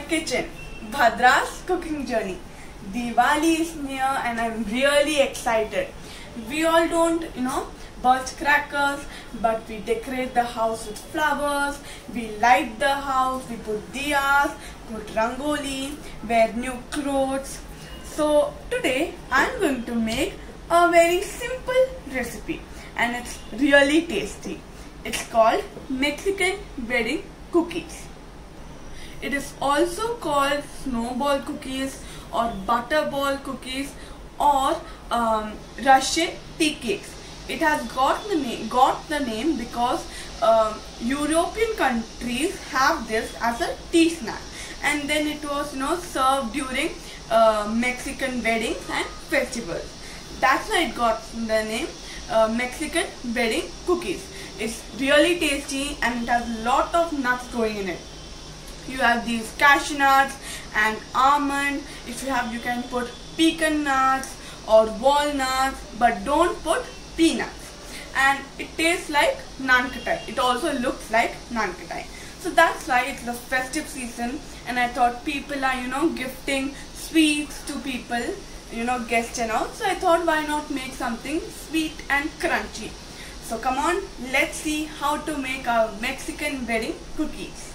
kitchen, Bhadra's cooking journey. Diwali is near and I'm really excited. We all don't, burst crackers, but we decorate the house with flowers, we light the house, we put diyas, put rangoli, wear new clothes. So today I'm going to make a very simple recipe and it's really tasty. It's called Mexican wedding cookies. It is also called snowball cookies or butterball cookies or Russian tea cakes. It has got the name because European countries have this as a tea snack, and then it was served during Mexican weddings and festivals. That's why it got the name Mexican wedding cookies. It's really tasty and it has a lot of nuts going in it. You have these cashew nuts and almond. If you have, you can put pecan nuts or walnuts, but don't put peanuts. And it tastes like naan khatai. It also looks like naan khatai. So that's why it's the festive season, and I thought people are gifting sweets to people, guests and all. So I thought, why not make something sweet and crunchy. So come on, let's see how to make our Mexican wedding cookies.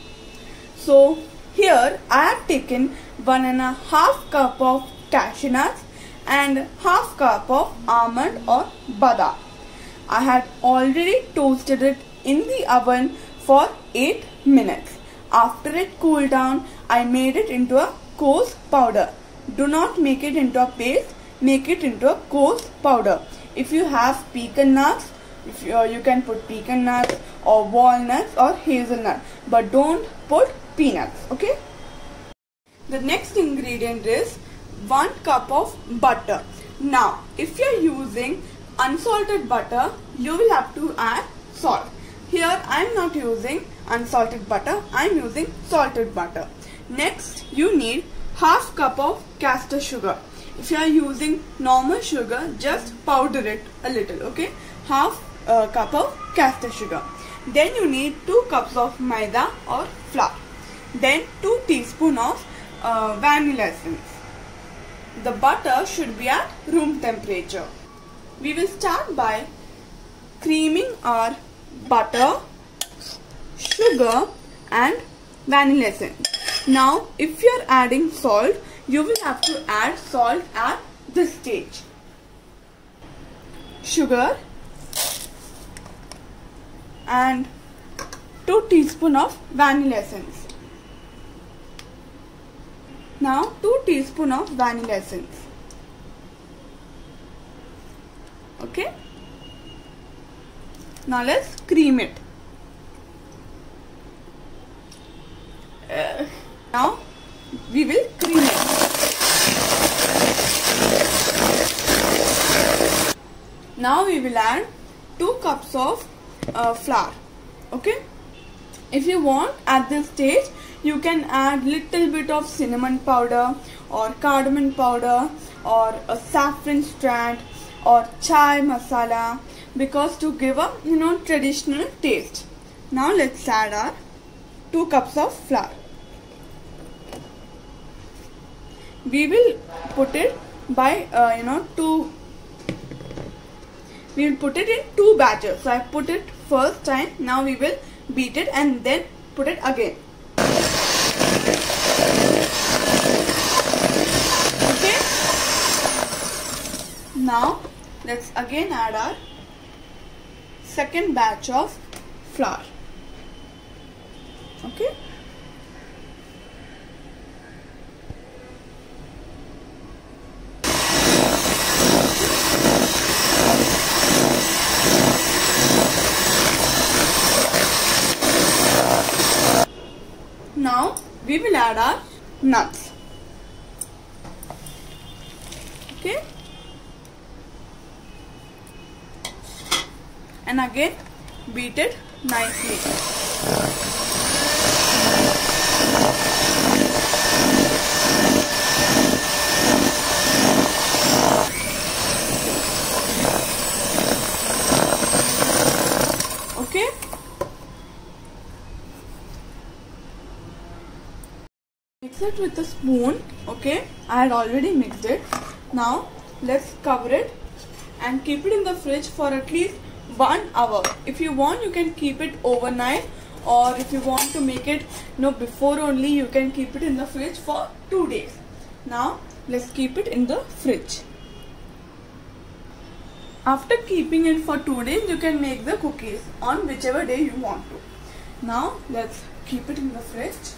So here I have taken 1.5 cup of cashew nuts and half cup of almond or badam. I had already toasted it in the oven for 8 minutes. After it cooled down, I made it into a coarse powder. Do not make it into a paste, make it into a coarse powder. If you have pecan nuts, you can put pecan nuts or walnuts or hazelnut, but don't put peanuts, okay? The next ingredient is 1 cup of butter. Now, if you are using unsalted butter, you will have to add salt. Here I am not using unsalted butter, I am using salted butter. Next, you need half cup of castor sugar. If you are using normal sugar, just powder it a little, okay? Half cup of castor sugar. Then you need 2 cups of maida or flour. Then 2 teaspoons of vanilla essence. The butter should be at room temperature. We will start by creaming our butter, sugar and vanilla essence. Now if you are adding salt, you will have to add salt at this stage. Sugar and 2 teaspoons of vanilla essence. Now 2 teaspoons of vanilla essence. Okay. Now let's cream it. Now we will cream it. Now we will add 2 cups of flour. Okay. If you want, at this stage you can add little bit of cinnamon powder or cardamom powder or a saffron strand or chai masala, because to give a traditional taste. Now let's add our 2 cups of flour. We will put it by we will put it in 2 batches. So I put it first time. Now we will beat it and then put it again. Okay. Now let's again add our second batch of flour. Okay. Now we will add our nuts. Okay. And again beat it nicely. Okay. it with a spoon. Okay, I had already mixed it. Now let's cover it and keep it in the fridge for at least 1 hour. If you want, you can keep it overnight, or if you want to make it before only, you can keep it in the fridge for 2 days. Now let's keep it in the fridge. After keeping it for 2 days, you can make the cookies on whichever day you want to. Now let's keep it in the fridge.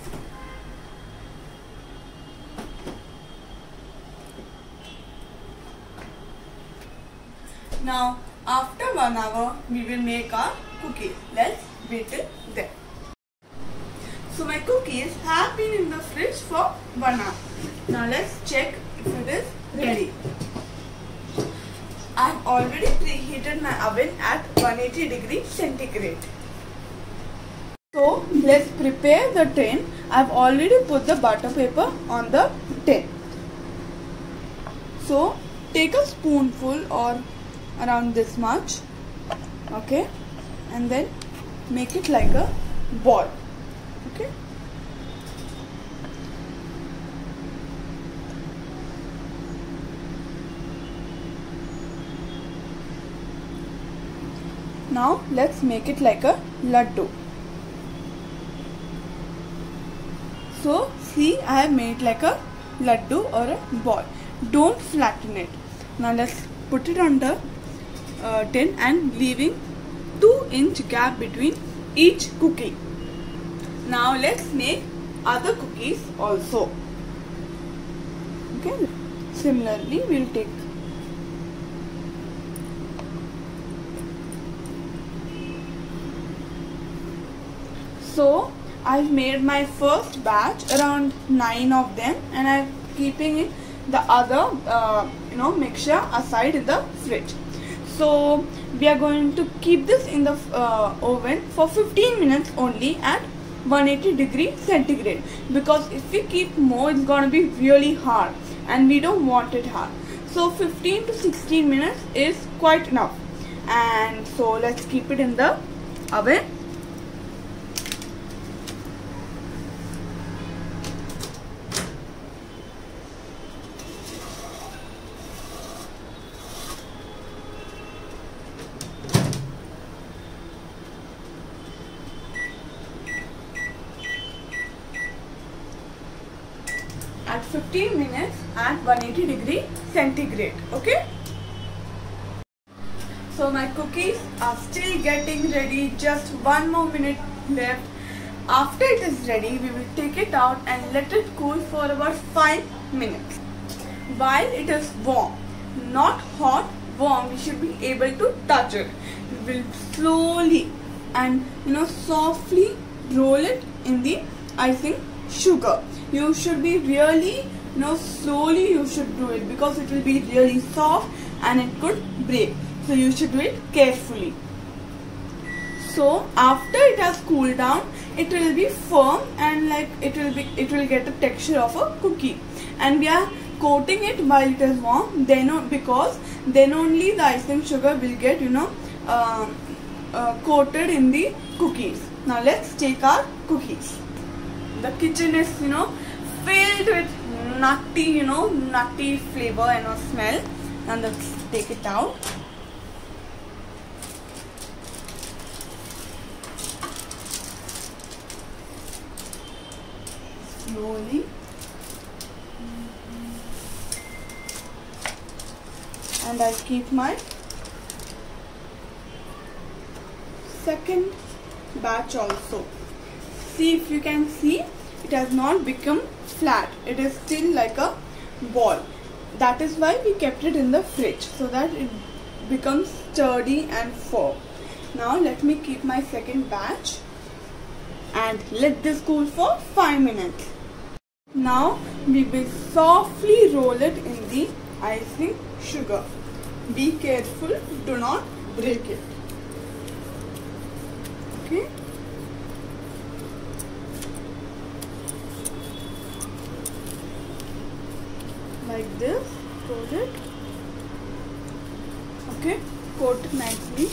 Now after 1 hour, we will make our cookies. Let's wait till then. So my cookies have been in the fridge for 1 hour. Now let's check if it is ready. I have already preheated my oven at 180 degrees centigrade. So let's prepare the tin. I have already put the butter paper on the tin. So take a spoonful or around this much, okay, and then make it like a ball. Okay, now let's make it like a laddu. So see, I have made like a laddu or a ball. Don't flatten it. Now let's put it on the tin and leaving 2-inch gap between each cookie. Now let's make other cookies also. Okay, similarly we'll take so I've made my first batch, around 9 of them, and I'm keeping it the other mixture aside in the fridge. So we are going to keep this in the oven for 15 minutes only at 180 degrees centigrade, because if we keep more, it's going to be really hard and we don't want it hard. So 15 to 16 minutes is quite enough, and so let's keep it in the oven. At 15 minutes at 180 degrees centigrade. Okay, so my cookies are still getting ready. Just 1 more minute left. After it is ready, we will take it out and let it cool for about 5 minutes. While it is warm, not hot, warm, we should be able to touch it. We will slowly and softly roll it in the icing sugar. You should be really slowly you should do it, because it will be really soft and it could break. So you should do it carefully. So after it has cooled down, it will be firm and like it will get the texture of a cookie, and we are coating it while it is warm, because then only the icing sugar will get coated in the cookies. Now let's take our cookies. The kitchen is filled with nutty flavor and smell, and let's take it out. Slowly. And I'll keep my second batch also. See, if you can see, it has not become flat. It is still like a ball. That is why we kept it in the fridge, so that it becomes sturdy and firm. Now let me keep my second batch and let this cool for 5 minutes. Now we will softly roll it in the icing sugar. Be careful, do not break it. Okay. Like this, coat it. Okay, coat it nicely.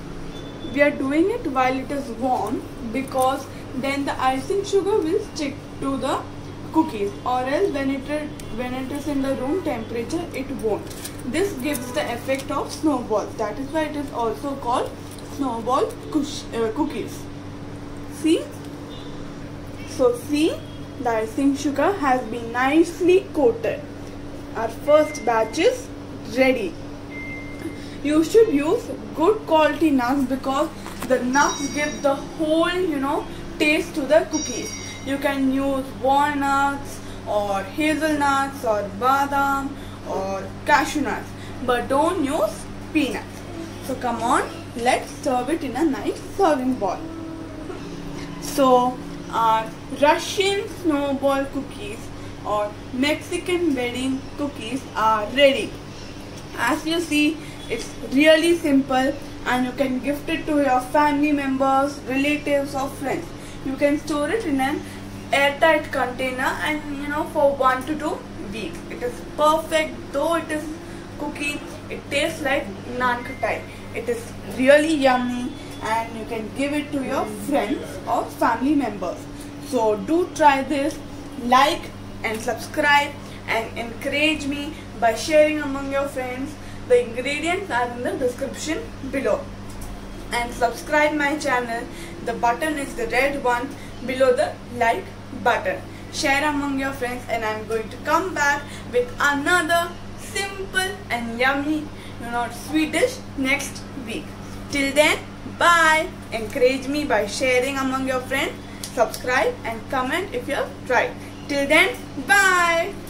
We are doing it while it is warm, because then the icing sugar will stick to the cookies, or else when it is in the room temperature it won't. This gives the effect of snowballs. That is why it is also called snowball cookies. See? So see, the icing sugar has been nicely coated. Our first batch is ready. You should use good quality nuts because the nuts give the whole taste to the cookies. You can use walnuts or hazelnuts or badam or cashew nuts, but don't use peanuts. So come on, let's serve it in a nice serving bowl. So our Russian snowball cookies or Mexican wedding cookies are ready. As you see, it's really simple and you can gift it to your family members, relatives or friends. You can store it in an airtight container and for 1 to 2 weeks. It is perfect. Though it is cookie, it tastes like naan khatai. It is really yummy and you can give it to your friends or family members. So do try this. Like and subscribe and encourage me by sharing among your friends. The ingredients are in the description below. And subscribe my channel. The button is the red one below the like button. Share among your friends, and I am going to come back with another simple and yummy sweet dish next week. Till then, bye. Encourage me by sharing among your friends. Subscribe and comment if you have tried. Till then, bye.